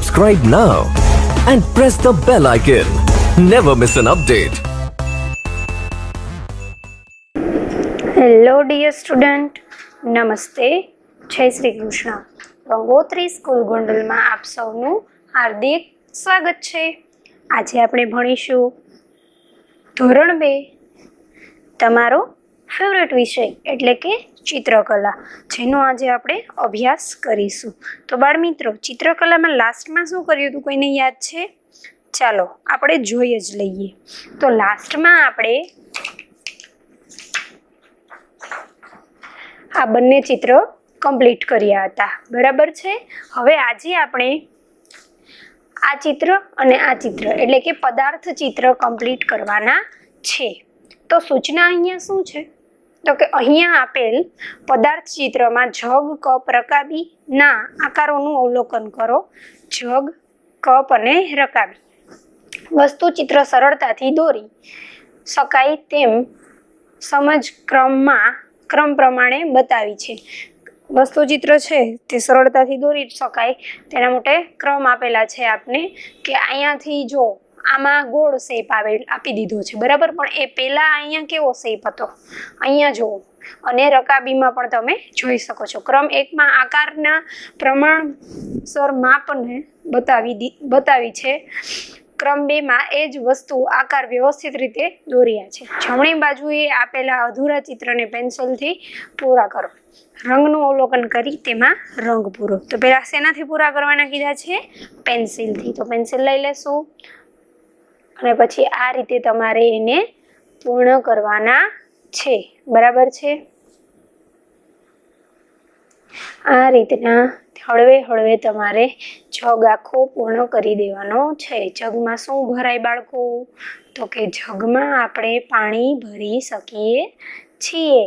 Subscribe now and press the bell icon. Never miss an update. Hello dear student, નમસ્તે, જય Shri Krishna. Gangotri school ગોંડલમાં આપ સૌનું હાર્દિક સ્વાગત છે. આજે આપણે ભણીશું ધોરણ 2 તમારો ફેવરેટ વિષય એટલે કે ચિત્રકલા, જેનો આજે આપણે અભ્યાસ કરીશું. તો બાળ મિત્રો, ચિત્રકલામાં લાસ્ટમાં શું કર્યું હતું કોઈને યાદ છે? ચાલો આપણે જોઈ જ લઈએ. તો લાસ્ટમાં આપણે આ બંને ચિત્ર કમ્પ્લીટ કર્યા હતા, બરાબર છે. હવે આજે આપણે આ ચિત્ર અને આ ચિત્ર એટલે કે પદાર્થ ચિત્ર કમ્પ્લીટ કરવાના છે. તો સૂચના અહીંયા શું છે? તો કે અહીંયા આપેલ પદાર્થ ચિત્રમાં જગ, કપ, રકાબી ના આકારોનું અવલોકન કરો. જગ, કપ અને રકાબી વસ્તુ ચિત્ર સરળતાથી દોરી શકાય તેમ સમજ ક્રમ પ્રમાણે બતાવી છે. વસ્તુ ચિત્ર છે તે સરળતાથી દોરી શકાય તેના માટે ક્રમ આપેલા છે આપને, કે અહીંયાથી જો આમાં ગોળ શેપ આપી દીધો છે, બરાબર. પણ એ પહેલા અહીંયા કેવો શેપ હતો અહીંયા જુઓ, અને રકાબીમાં પણ તમે જોઈ શકો છો. ક્રમ 1માં આકારના પ્રમાણસર માપને બતાવી છે. ક્રમ 2માં એ જ વસ્તુ આકાર વ્યવસ્થિત રીતે દોર્યા છે. જમણી બાજુએ આપેલા અધૂરા ચિત્રને પેન્સિલથી પૂરા કરો. રંગનું અવલોકન કરી તેમાં રંગ પૂરો. તો પહેલા શેનાથી પૂરા કરવાના કીધા છે? પેન્સિલથી. તો પેન્સિલ લઈ લેશું અને પછી આ રીતે તમારે એને પૂર્ણ કરવાના છે, બરાબર છે. આ રીતના હળવે હળવે તમારે જગ આખો પૂર્ણ કરી દેવાનો છે. જગમાં શું ભરાય બાળકો? તો કે જગમાં આપણે પાણી ભરી શકીએ છીએ,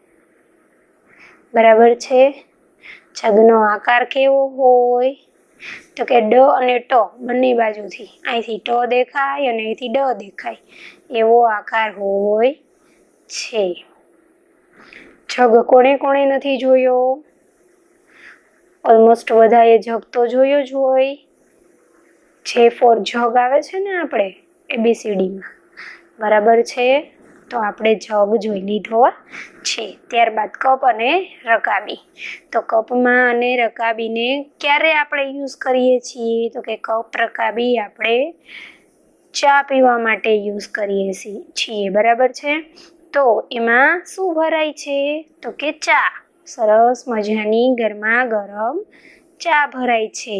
બરાબર છે. જગનો આકાર કેવો હોય? તો કે ડ અને ટ બંને બાજુથી, અહીંથી ટ દેખાય અને અહીંથી ડ દેખાય એવો આકાર હોય છે. જગ કોણે કોણે નથી જોયો? ઓલમોસ્ટ બધાએ જગ તો જોયો જ હોય. જે ફોર જગ આવે છે ને આપણે ABCDમાં, બરાબર છે. તો આપણે જગ જોઈ લીધો છે. ત્યારબાદ કપ અને રકાબી. તો કપમાં અને રકાબીને ક્યારે આપણે યુઝ કરીએ છીએ? તો કે કપ, રકાબી આપણે ચા પીવા માટે યુઝ કરીએ છીએ, બરાબર છે. તો એમાં શું ભરાય છે? તો કે ચા. સરસ મજાની ગરમા ગરમ ચા ભરાય છે.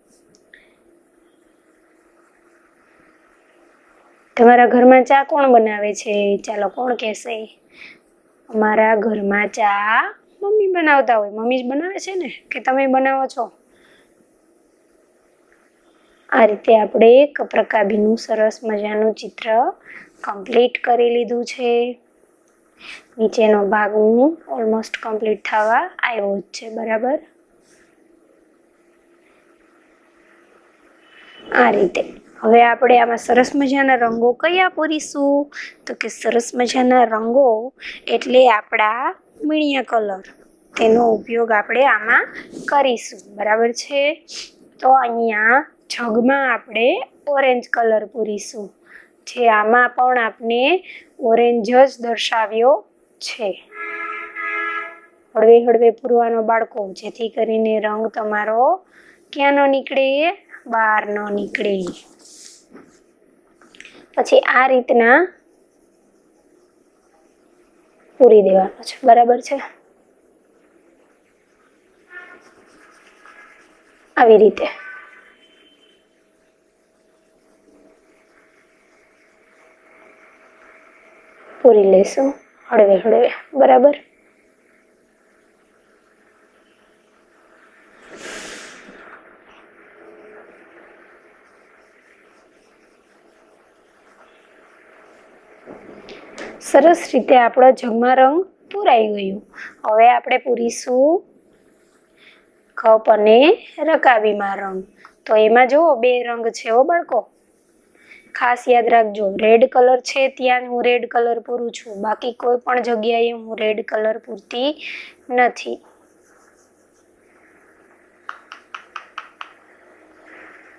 તમારા ઘરમાં ચા કોણ બનાવે છે? ચાલો, કોણ કહેશે? અમારા ઘરમાં ચા મમ્મી બનાવતા હોય. મમ્મી જ બનાવે છે ને, કે તમે બનાવો છો? આ રીતે આપણે કપ, રકાબીનું સરસ મજાનું ચિત્ર કમ્પ્લીટ કરી લીધું છે. નીચેનો ભાગ ઓલમોસ્ટ કમ્પ્લીટ થવા આવ્યો જ છે, બરાબર. આ રીતે હવે આપણે આમાં સરસ મજાના રંગો કયા પૂરીશું? તો કે સરસ મજાના રંગો એટલે આપણા મીણિયા કલર, તેનો ઉપયોગ આપણે આમાં કરીશું, બરાબર છે. તો અહીંયા જગમાં આપણે ઓરેન્જ કલર પૂરીશું, જે આમાં પણ આપણે ઓરેન્જ જ દર્શાવ્યો છે. હળવે હળવે પૂરવાનો બાળકો, જેથી કરીને રંગ તમારો ક્યાં ન નીકળે? બહાર ન નીકળે. પછી આ રીતના પૂરી દેવાનો છે, બરાબર છે. આવી રીતે પૂરી લેશું હળવે હળવે, બરાબર. સરસ રીતે આપણા જગમાં રંગ પૂરાઈ ગયું. હવે આપણે પૂરીશું કપ અને રકાબીમાં રંગ. તો એમાં જુઓ 2 રંગ છે હો બાળકો, ખાસ યાદ રાખજો. રેડ કલર છે ત્યાં હું રેડ કલર પૂરું છું, બાકી કોઈ પણ જગ્યાએ હું રેડ કલર પૂરતી નથી.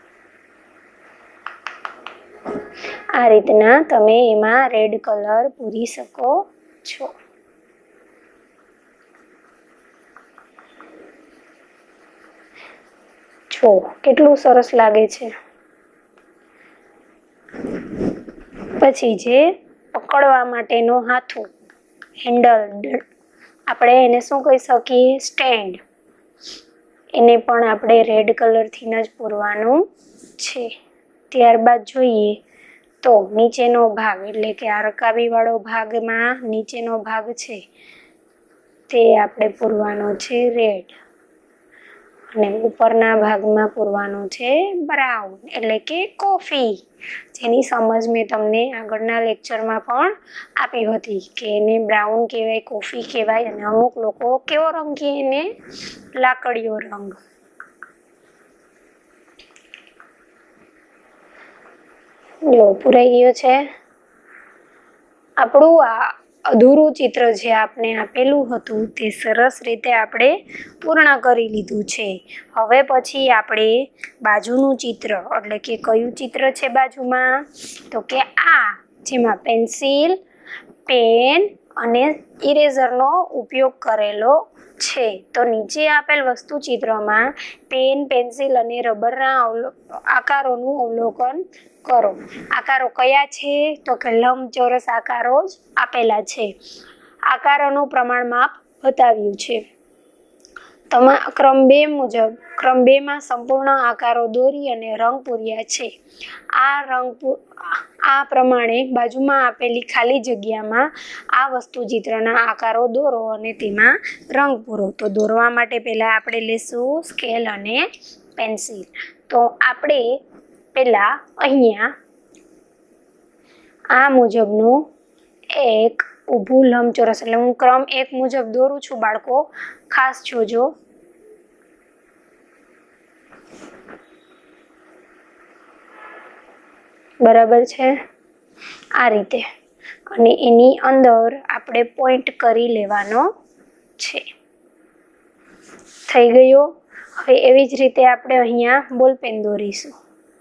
આ રીતના તમે એમાં રેડ કલર પૂરી શકો છો. જો કેટલું સરસ લાગે છે. પછી જે પકડવા માટેનો હાથો હેન્ડલ, આપણે એને શું કહી શકીએ? સ્ટેન્ડ. એને પણ આપણે રેડ કલરથી જ પૂરવાનું છે. ત્યારબાદ જોઈએ તો નીચેનો ભાગ એટલે કે આ રકાબીવાળો ભાગમાં નીચેનો ભાગ છે તે આપણે પૂરવાનો છે રેડ અને ઉપરના ભાગમાં પૂરવાનો છે બ્રાઉન એટલે કે કોફી, જેની સમજ મેં તમને આગળના લેક્ચરમાં પણ આપી હતી કે એને બ્રાઉન કહેવાય, કોફી કહેવાય અને અમુક લોકો કેવો રંગ કહે? એને લાકડીયો રંગ. જો પૂરાઈ ગયો છે. આપણું આ અધૂરું ચિત્ર જે આપણે આપેલું હતું તે સરસ રીતે આપણે પૂર્ણ કરી લીધું છે. હવે પછી આપણે બાજુનું ચિત્ર એટલે કે કયું ચિત્ર છે બાજુમાં? તો કે આ જેમાં પેન્સિલ, પેન અને ઇરેઝરનો ઉપયોગ કરેલો છે. તો નીચે આપેલ વસ્તુ ચિત્રમાં પેન, પેન્સિલ અને રબરના આકારોનું અવલોકન કરો. આકારો કયા છે? તો કે લંબચોરસ આકારો જ આપેલા છે. આકારોનું પ્રમાણ માપ બતાવ્યું છે. ક્રમ 2 મુજબ ક્રમ 2 માં સંપૂર્ણ આકારો દોરી અને રંગ પૂર્યા છે. આ પ્રમાણે બાજુમાં આપેલી ખાલી જગ્યામાં આ વસ્તુ ચિત્રના આકારો દોરો અને તેમાં રંગ પૂરો. તો દોરવા માટે પહેલા આપણે લેશું સ્કેલ અને પેન્સિલ. તો આપણે પહેલા અહીંયા આ મુજબનું એક ઊભું લંબચોરસ, એટલે હું ક્રમ 1 મુજબ દોરું છું બાળકો, ખાસ જોજો. બરાબર છે? આ રીતે. અને એની અંદર આપણે પોઈન્ટ કરી લેવાનો છે. થઈ ગયો. હવે એવી જ રીતે આપણે અહીંયા બોલપેન દોરીશું.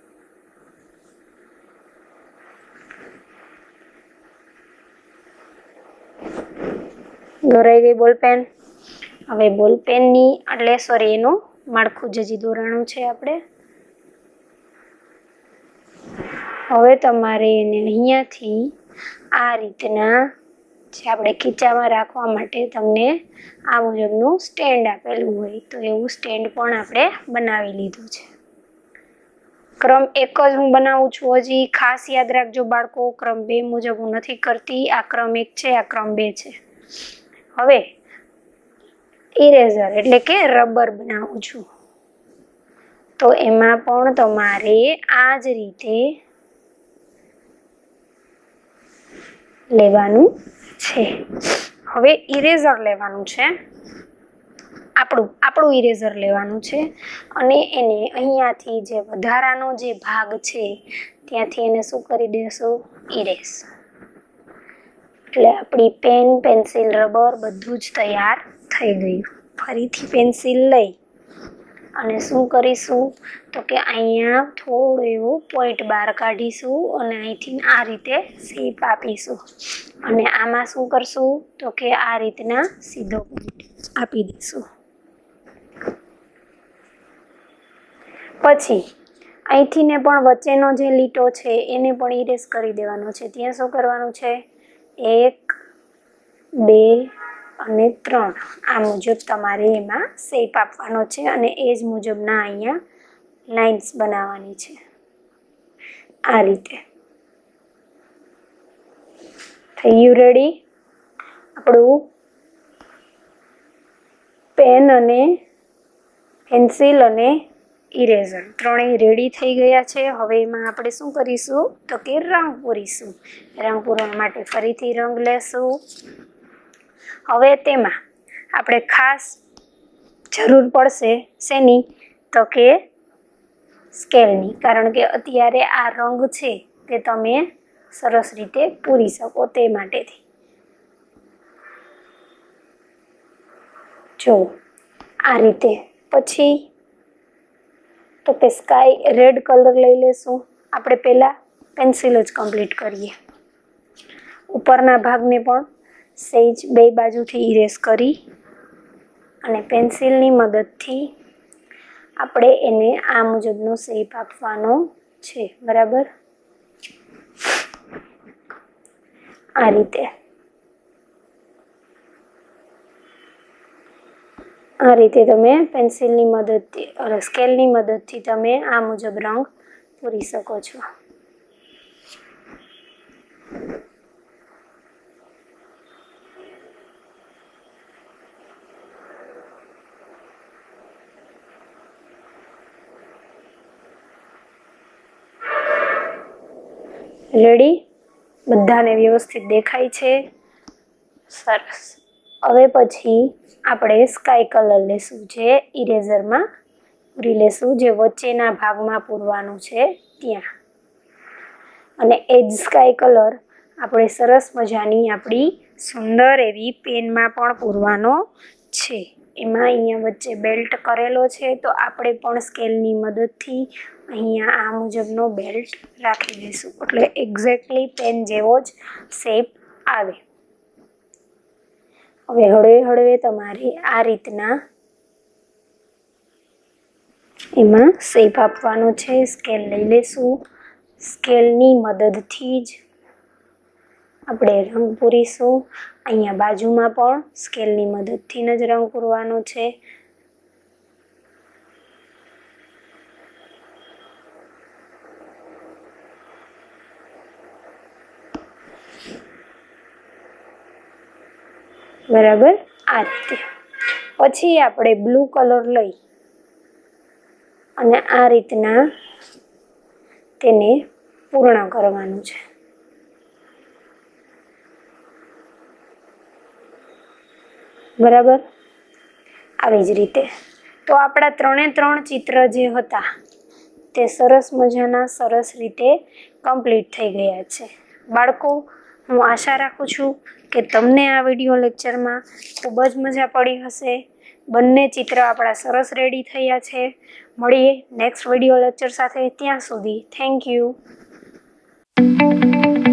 દોરાઈ ગઈ બોલપેન. હવે બોલપેનની એનું માળખું જ હજી દોરાણું છે આપણે. હવે તમારે એને અહીંયાથી આ રીતના જે આપણે ખીચામાં રાખવા માટે તમને આ મુજબનું સ્ટેન્ડ આપેલું હોય તો એવું સ્ટેન્ડ પણ આપણે બનાવી લીધું છે. ક્રમ 1 જ હું બનાવું છું. હજી ખાસ યાદ રાખજો બાળકો, ક્રમ 2 મુજબ હું નથી કરતી. આ ક્રમ 1 છે, આ ક્રમ 2 છે. હવે ઇરેઝર એટલે કે રબર બનાવું છું. તો એમાં પણ તમારે આ જ રીતે લેવાનું છે. હવે ઇરેઝર લેવાનું છે, આપણું ઇરેઝર લેવાનું છે અને એને અહીંયાથી જે વધારાનો જે ભાગ છે ત્યાંથી એને શું કરી દેશું? ઇરેઝ. એટલે આપણી પેન, પેન્સિલ, રબર બધું જ તૈયાર થઈ ગયું. ફરીથી પેન્સિલ લઈ અને શું કરીશું? તો કે અહીંયા થોડું એવું પોઈન્ટ બહાર કાઢીશું અને અહીંથી આ રીતે શેપ આપીશું અને આમાં શું કરશું? તો કે આ રીતના સીધો પોઈન્ટ આપી દઈશું. પછી અહીંથી ને પણ વચ્ચેનો જે લીટો છે એને પણ ઇરેઝ કરી દેવાનો છે. ત્યાં શું કરવાનું છે? 1, 2 અને 3 આ મુજબ તમારે એમાં શેપ આપવાનો છે અને એ જ મુજબના અહીંયા લાઇન્સ બનાવવાની છે. આ રીતે થઈ ગયું રેડી. આપણું પેન અને પેન્સિલ અને ઇરેઝર ત્રણેય રેડી થઈ ગયા છે. હવે એમાં આપણે શું કરીશું? તો કે રંગ પૂરીશું. રંગ પૂરવા માટે ફરીથી રંગ લેશું. હવે તેમાં આપણે ખાસ જરૂર પડશે શેની? તો કે સ્કેલની, કારણ કે અત્યારે આ રંગ છે તે તમે સરસ રીતે પૂરી શકો તે માટેથી. જો આ રીતે. પછી તો કે સ્કાય રેડ કલર લઈ લેશું આપણે પહેલા પેન્સિલ જ કમ્પ્લીટ કરીએ. ઉપરના ભાગને પણ સહેજ બે બાજુથી ઇરેઝ કરી અને પેન્સિલની મદદથી આપણે એને આ મુજબનો શેપ આપવાનો છે. બરાબર, આ રીતે તમે પેન્સિલની મદદથી સ્કેલની મદદથી તમે આ મુજબ રંગ પૂરી શકો છો. રેડી? બધાને વ્યવસ્થિત દેખાય છે? સરસ. હવે પછી આપણે સ્કાય કલર લેશું, જે ઇરેઝરમાં પૂરી લેશું, જે વચ્ચેના ભાગમાં પૂરવાનું છે ત્યાં. અને એ જ સ્કાય કલર આપણે સરસ મજાની આપણી સુંદર એવી પેનમાં પણ પૂરવાનો છે. એમાં અહીંયા વચ્ચે બેલ્ટ કરેલો છે, તો આપણે પણ સ્કેલની મદદથી અહીંયા આ મુજબનો બેલ્ટ રાખી દઈશું, એટલે એક્ઝેક્ટલી પેન જેવો જ શેપ આવે. હવે હળવે હળવે તમારે આ રીતના એમાં શેપ આપવાનો છે. સ્કેલ લઈ લેશું, સ્કેલની મદદથી જ આપણે રંગ પૂરીશું. અહીંયા બાજુમાં પણ સ્કેલની મદદથી જ રંગ પૂરવાનો છે. બરાબર, આ રીતે. પછી આપણે બ્લુ કલર લઈ અને આ રીતના તેને પૂર્ણ કરવાનું છે. બરાબર, આવી જ રીતે. તો આપણા 3 ચિત્ર જે હતા તે સરસ મજાના સરસ રીતે કમ્પ્લીટ થઈ ગયા છે. બાળકો, હું આશા રાખું છું કે તમને આ વિડીયો લેક્ચરમાં ખૂબ જ મજા પડી હશે. બંને ચિત્ર આપણા સરસ રેડી થયા છે. મળીએ નેક્સ્ટ વિડીયો લેક્ચર સાથે. ત્યાં સુધી થેન્ક યુ.